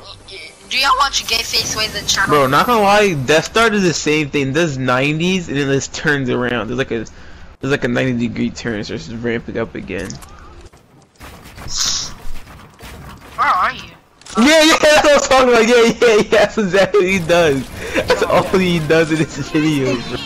Do y'all watch Gay Face Ways the channel? Bro, not gonna lie, Death Star does the same thing. It does 90s and then this turns around. There's like a 90-degree turn, so it's just ramping up again. Where are you? Yeah, that's what I'm talking about. Yeah, that's exactly what he does. That's all he does in this video, bro.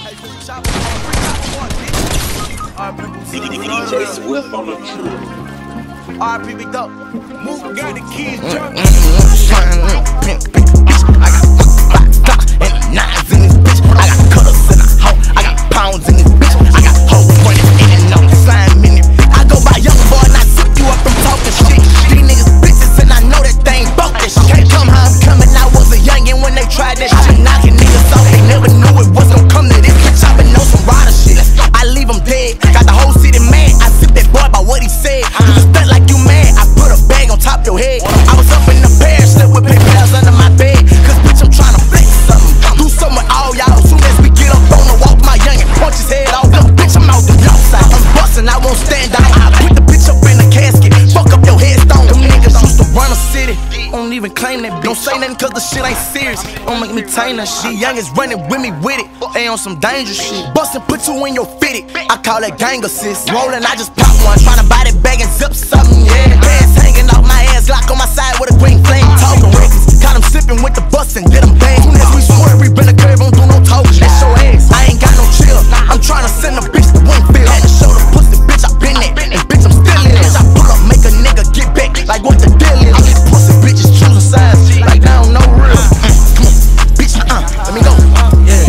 DJ Swift on the trip. RP Big Dope. Move, got the keys, jump. I got stocks and nines in this bitch. I got cutters in the hoe. I got pounds in this bitch. I got hoes running in and on the slime in it. I go by young boy and I zip you up from talking shit. These niggas bitches and I know that they ain't both this shit. Can't come how I'm coming. I was a youngin' when they tried that shit. Knocking niggas off. They never knew it was gonna come to this. Bitch, I been on some rider shit. I leave them dead. Got the whole city mad. I zip that boy by what he said. You just stunt like you mad. I put a bag on top your head. I was up in the pair, slept with PayPals under my bed. Cause bitch, I'm tryna flex something. Do something with all y'all. Soon as we get up on the walk, my youngin' punch his head off. Look, bitch, I'm out the outside. I'm bustin', I won't stand down. I put the bitch up in the casket. Fuck up your headstone. Them niggas used to run a city. Don't even claim that. Don't say nothing cause the shit ain't serious. Don't make me tame that shit. Youngins running with me with it. They on some dangerous shit. Bustin', put you in your fitted. I call that gang assist. Rollin', I just pop one. Tryna buy that bag and zip something, yeah. Pants hanging off my ass, lock on my side with a green flame. Talking records. Got them sippin' with the bus and did them bang. Soon as we swear we been a curve, don't do no talking. That's your ass. I ain't got no chill. I'm tryna send a bitch to Winfield. Had to show the pussy, bitch, I been there. And bitch, I'm still in it. Bitch, I pull up, make a nigga get back. Like what the deal is. These pussy bitches choosing sides. Like they don't know real. Come on, bitch, let me go. Yeah,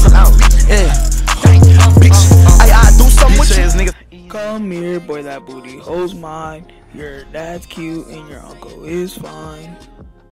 bitch, I do something with you. Come here, boy, that booty hole's mine. Your dad's cute and your uncle is fine.